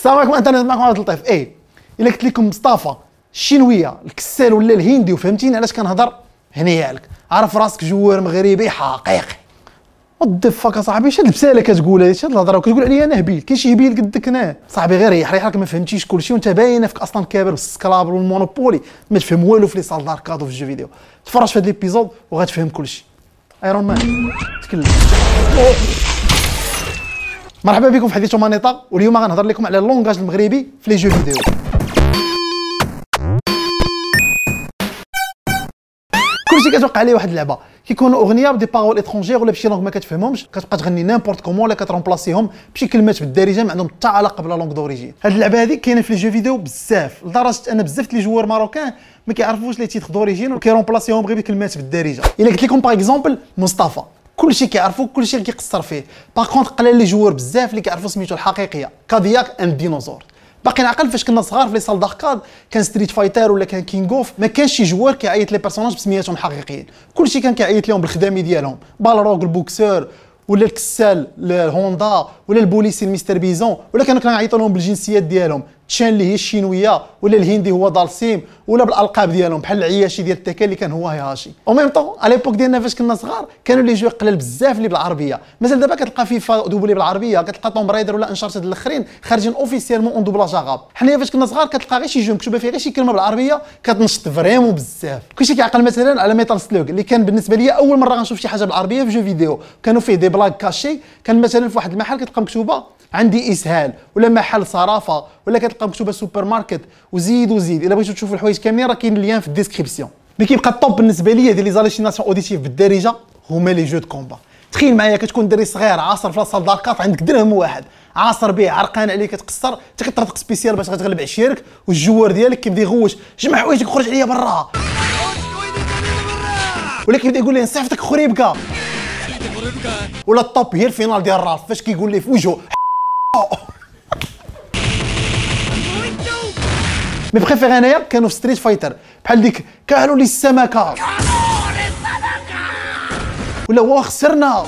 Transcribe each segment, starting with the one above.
السلام عليكم انترنت، معكم عبد اللطيف. الا قلت لكم مصطفى الشينويه الكسال ولا الهندي وفهمتيني علاش كنهضر، هنيا لك عارف راسك جوار مغربي حقيقي. وات فاك اصاحبي، شاد البساله كتقول هادي، شاد الهضره وكتقول عليا انا هبيل. كاين شي هبيل قدك هنا صاحبي؟ غير ريح راك ما فهمتيش كلشي وانت باينه فيك اصلا كابر بالسكرابل والمونوبولي، ما تفهم والو في لي صال داركادو في الجو فيديو. تفرج في هاد ليبيزود وغتفهم كلشي. ايرون مان تكلم. مرحبا بكم في حديث مانيطا، واليوم غنهضر لكم على اللونغاج المغربي في لي جو فيديو. كلشي كتوقع عليه واحد اللعبه، كيكونوا اغنيه بدي باغول اترونجير ولا بشي لونغ ما كتفهمهمش، كتبقى تغني نيمبورت كومون ولا كترومبلاسيهم بشي كلمات بالدارجه ما عندهم حتى علاقه بلا لونغ دوريجين. هاد اللعبه هذه كاينه في لي جو فيديو بزاف، لدرجه ان بزاف لي جوار ماروكان ما كيعرفوش لي تيتر دوريجين وكيرومبلاسيهم غير بكلمات بالدارجه. الا قلت لكم باغ اكزومبل مصطفى، كلشي كيعرفو، كلشي كيقصر فيه. باغ كونط قلال لي جوار بزاف اللي كيعرفوا سميتو الحقيقيه، كادياك اند ديناصور. باقي نعقل فاش كنا صغار في لي صال داركاد كان ستريت فايتر ولا كان كينغ اوف، ما كانش شي جوار كيعيط لي بيرسوناج بسمياتهم الحقيقيين، كلشي كان كيعيط لهم بالخدامي ديالهم، بالروغ البوكسور ولا الكسال الهوندا ولا البوليسي المستر بيزون، ولا كانوا كنعيطوا لهم بالجنسيات ديالهم، تشان اللي هي الشينويه ولا الهندي هو دالسيم، ولا بالالقاب ديالهم بحال العياشي ديال التكا اللي كان هو هاشي. او ميم طون على ليبوك ديالنا فاش كنا صغار كانوا لي جو قلال بزاف اللي بالعربيه، مازال دابا كتلقى فيفا دوبلي بالعربيه، كتلقى توم رايدر ولا انشارتد الاخرين خارجين اوفيسيالمون اون دوبلاج عرب. حنايا فاش كنا صغار كتلقى غير شي جو مكتوبه فيه غير شي كلمه بالعربيه كتنشط فريمون بزاف. كلشي كيعقل مثلا على ميتال سلوغ اللي كان بالنسبه لي اول مره غنشوف شي حاجه بالعربيه في جو فيديو، كانوا فيه دي بلاك كاشي، كان مثلا في واحد المحل كتلقى مكتوبه عندي اسهال، ولا محل صرافه، ولا كتلقى مكتوبه سوبر ماركت، وزيد وزيد. الا بغيتو تشوفوا الحوايج كاملين راه كاين اللين في الديسكريبسيون. اللي كيبقى الطوب بالنسبه لي ديال لي زاليشيناسيون اوديتيف بالدارجه هما لي جو دو كومبا. تخيل معايا كتكون دري صغير عاصر في لاصال داركات، عندك درهم واحد عاصر به عرقان عليه كتقصر، انت كتطرطق سبيسيال باش غتغلب عشيرك، والجوار ديالك كيبدا يغوش جمع حوايجك خرج عليا برا، ولا كيبدا يقول لي نصيفطك خريبكه، ولا الطوب هي الفينال ديال رالف فاش كيقول لي في وجهه مي بريفير انايا كانوا في ستريت فايتر بحال ديك كالو لي السمكه، ولا هو خسرنا،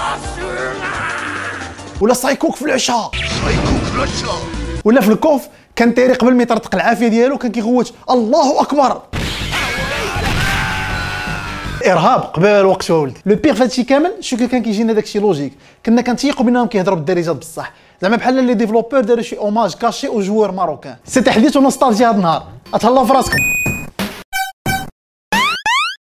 ولا سايكوك في العشاء، ولا في الكوف كان تيري قبل ما يطرطق العافيه ديالو كان كيغوت الله اكبر. ارهاب قبل وقت ولدي. لو بيغ في هادشي كامل شو كان كيجينا داكشي لوجيك، كنا كنتيقوا بانهم كيهضروا بالدارجات بصح، زعما بحال لي ديفلوبور داروا شي اوماج كاشي او جوار ماروكان. سي تحديث ونوستالجيا هاد النهار، اتهلاو في راسكم.